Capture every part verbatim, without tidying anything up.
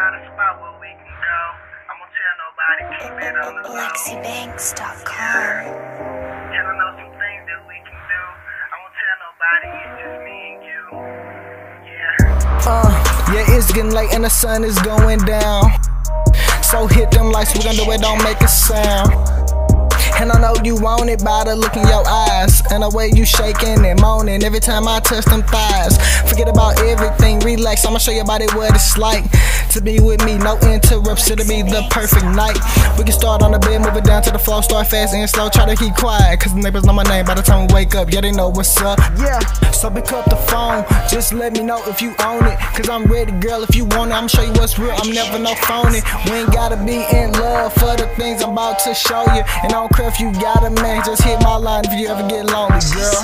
out a spot where we can go. I won't tell nobody, keep it on the low. Lexi Banks dot com. Yeah. Tell I know some things that we can do. I won't tell nobody, it's just me and you. Yeah. Uh, yeah, it's getting late and the sun is going down. So hit them lights, we gon' do it, don't make a sound. And I know you want it by the look in your eyes and the way you shaking and moaning every time I touch them thighs. Forget about everything, relax, I'ma show your body what it's like to be with me, no interrupts, it'll be the perfect night. We can start on the bed, move it down to the floor, start fast and slow, try to keep quiet, cause the neighbors know my name by the time we wake up, yeah they know what's up. Yeah, so pick up the phone, just let me know if you own it, cause I'm ready girl, if you want it, I'ma show you what's real, I'm never no phony. We ain't gotta be in love for the things I'm about to show you, and I don't care if you got a man, just hit my line if you ever get lonely, girl.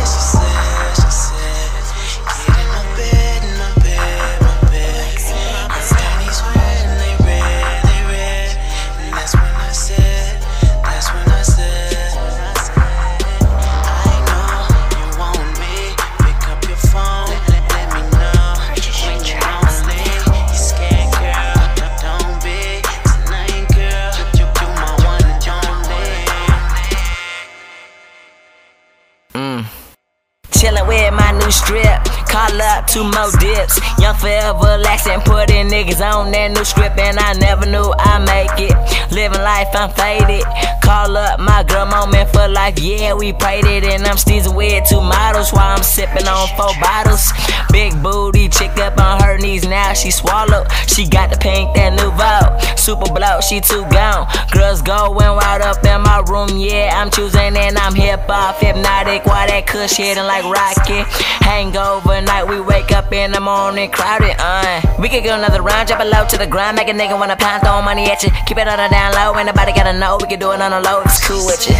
Chillin' with my new strip, call up two more dips. Young forever laxin', putting niggas on that new script, and I never knew I'd make it. Living life, I'm faded. Call up my girl, moment for life, yeah, we prayed it. And I'm steezing with two models while I'm sipping on four bottles. Big booty chick up on her knees, now she swallowed. She got the pink, that Nouveau. Super blow, she too gone. Girls going wild up in my room, yeah, I'm choosing and I'm hip-hop, hypnotic, while that kush hitting like rocket. Hangover night, we wake up in the morning, crowded, uh we could go another round, drop it low to the ground, make a nigga wanna pound, throw money at you. Keep it on the down low, ain't nobody gotta know. We can do it on the low if it's cool with you.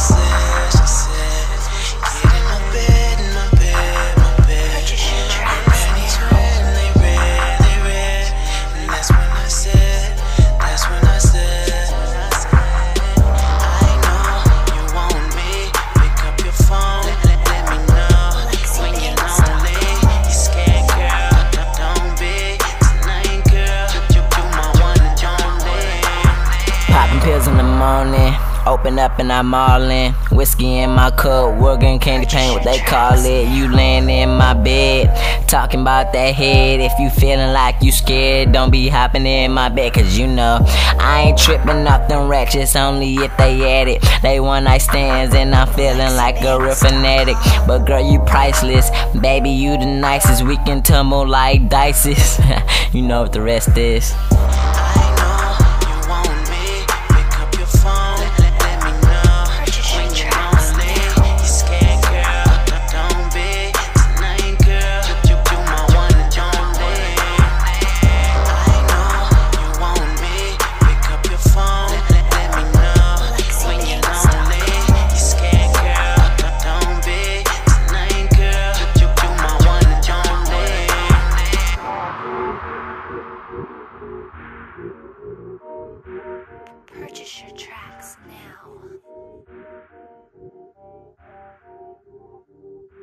Popping pills in the morning, open up and I'm all in. Whiskey in my cup, working candy paint, what they call it. You laying in my bed, talking about that head. If you feeling like you scared, don't be hopping in my bed, cause you know I ain't tripping off them ratchets, only if they at it. They one night stands and I'm feeling like a real fanatic. But girl, you priceless, baby, you the nicest. We can tumble like dices. You know what the rest is. Purchase your tracks now.